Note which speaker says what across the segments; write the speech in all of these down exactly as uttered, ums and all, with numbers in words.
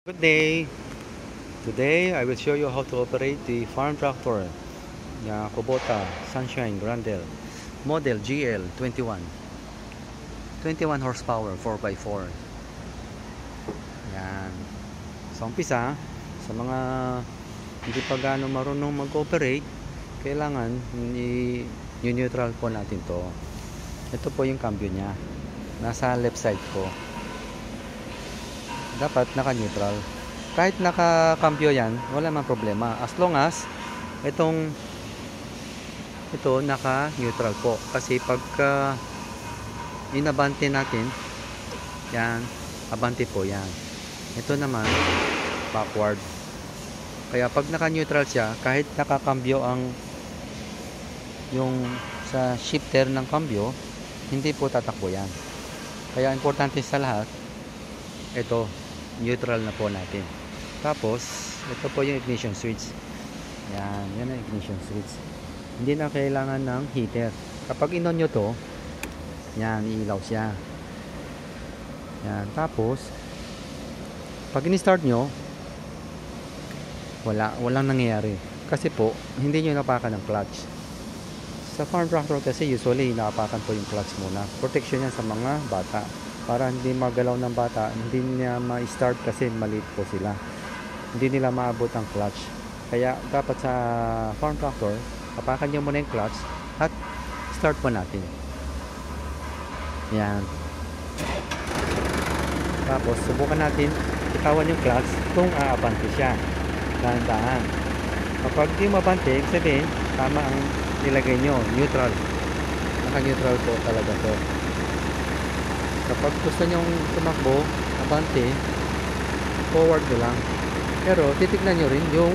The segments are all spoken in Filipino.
Speaker 1: Good day. Today I will show you how to operate the farm tractor, the Kubota Sunshine Grandel model G L twenty-one. twenty-one horsepower four by four. Yan. Sa umpisa, sa mga hindi pa gaano marunong mag-operate, kailangan i-neutral po natin to. Ito po yung cambio niya. Nasa left side ko. Dapat naka-neutral. Kahit naka-cambio yan, wala mang problema. As long as itong ito naka-neutral po. Kasi pagka inabante natin, yan, abante po yan. Ito naman, backward. Kaya pag naka-neutral siya, kahit naka-cambio ang yung sa shifter ng cambio, hindi po tatakbo yan. Kaya importante sa lahat, ito, neutral na po natin. Tapos ito po yung ignition switch. Yan, yan ang ignition switch. Hindi na kailangan ng heater. Kapag inon nyo to, yan, iilaw siya. Yan, tapos pag in-start nyo, wala, walang nangyayari. Kasi po, hindi nyo napakan ng clutch. Sa farm tractor kasi usually napakan po yung clutch muna. Protection yan sa mga bata. Para hindi magalaw ng bata, hindi niya ma-start kasi maliit po sila. Hindi nila maabot ang clutch. Kaya dapat sa farm tractor, hapakan nyo muna yung clutch at start po natin. Yan. Tapos subukan natin itawan yung clutch kung aabante siya. Dahan-dahan. Kapag di mabante, ibig sabihin, tama ang nilagay nyo, neutral. Naka-neutral po talaga to. Kapag gusto nyong tumakbo, abante, forward nyo lang. Pero titignan nyo rin yung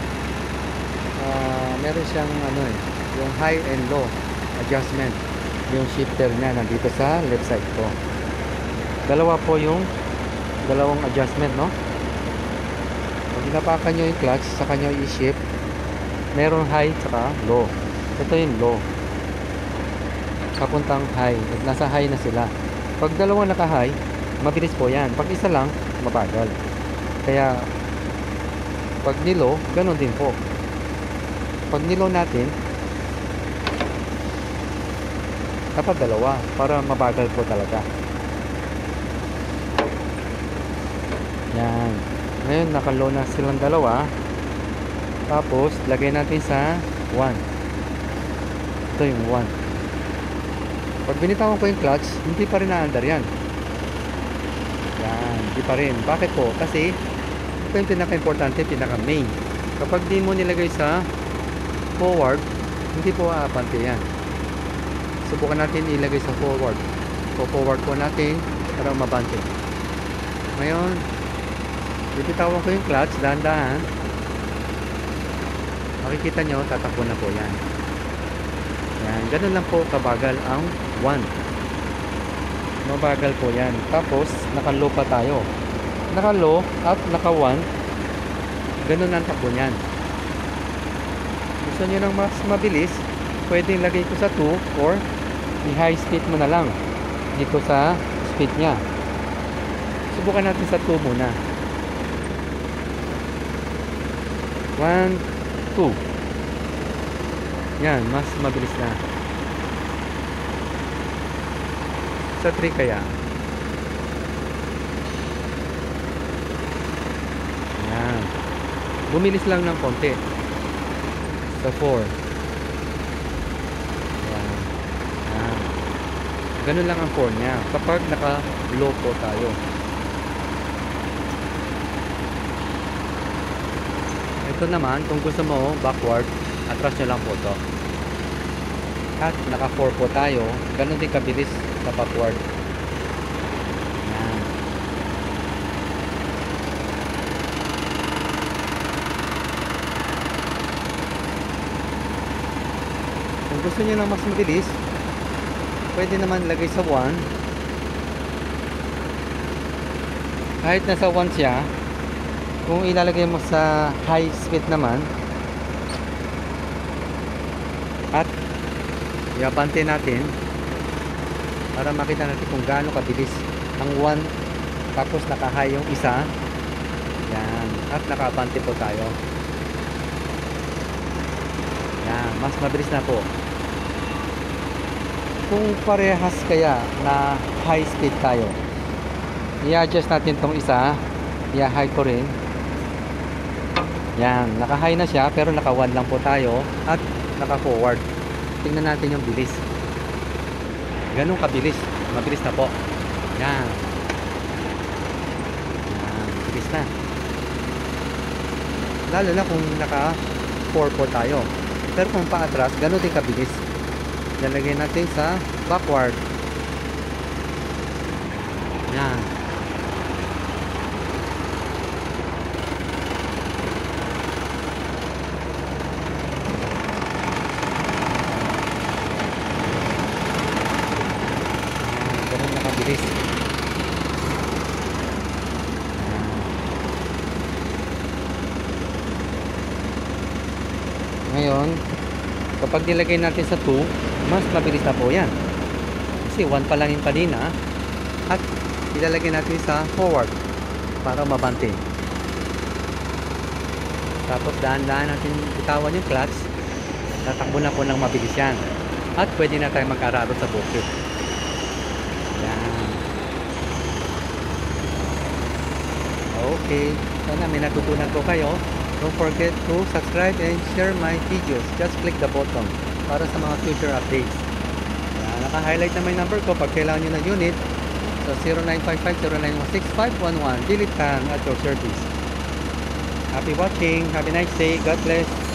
Speaker 1: uh, meron siyang ano eh, yung high and low adjustment. Yung shifter niya nandito sa left side ko. Dalawa po yung dalawang adjustment, no? Pag inapakan nyo yung clutch, saka nyo i-shift, meron high saka low. Ito yung low. Papuntang high. Nasa high na sila. Pag dalawa naka-high, mabilis po yan. Pag isa lang, mabagal. Kaya, pag nilo, ganun din po. Pag nilo natin, dapat dalawa para mabagal po talaga. Yan. Ngayon, naka-low na silang dalawa. Tapos, lagay natin sa one. Ito yung one. Pag binitawan ko yung clutch, hindi pa rin na-under yan. Yan, hindi pa rin. Bakit po? Kasi ito yung pinaka-importante, pinaka-main. Kapag di mo nilagay sa forward, hindi po aapante yan. Subukan natin ilagay sa forward. So, forward po natin para mabante. Ngayon, bibitawan ko yung clutch, dahan-dahan. Makikita nyo, tatakbo na po yan. Yan, ganun lang po kabagal ang one. Mabagal po yan. Tapos, naka-low pa tayo. Naka-low at naka-one. Ganun ang takbo niyan. Gusto nyo ng mas mabilis, pwedeng lagay ko sa two or i-high speed mo na lang dito sa speed niya. Subukan natin sa two muna. one, two. Yan, mas mabilis na. Sa three kaya. Yan. Bumilis lang ng konti. Sa four. Yan. Yan. Ganun lang ang four niya. Kapag naka-low po tayo. Ito naman, kung gusto mo, backward, atras nyo lang po to. At naka four po tayo, ganun din kabilis sa backward. Yan. Kung gusto nyo lang mas mabilis, pwede naman lagay sa one. Kahit nasa one siya, kung ilalagay mo sa high speed naman at iabante natin para makita natin kung gaano kabilis ang one tapos naka-high yung isa, at nakaabante po tayo. Yan, mas mabilis na po. Kung parehas kaya na high speed tayo, i-adjust natin tong isa, i-high ko rin. Yan, naka-high na siya pero naka one lang po tayo at naka-forward. Tingnan natin yung bilis. Ganun kabilis, mabilis na po. Yan. Yan, bilis na. Lalo na kung naka four po tayo. Pero kung paatras, ganun din kabilis. Lalagay natin sa backward. Yan. Yan, ganun nakabilis. Ngayon, kapag nilagay natin sa two, mas mabilis na po yan. Kasi one pa lang yung kanina. At ilalagay natin sa forward para mabante. Tapos daan-daan natin bitawan yung clutch. Tatakbo na po ng mabilis yan. At pwede na tayo mag-araro sa bukid. Yan. Okay. Sana may natutunan po kayo. Don't forget to subscribe and share my videos. Just click the button para sa mga future updates. Yan, naka-highlight na may number ko pag kailangan nyo ng unit. So zero nine five five zero nine one six five one one. Dilip Tan at your service. Happy watching. Have a nice day. God bless.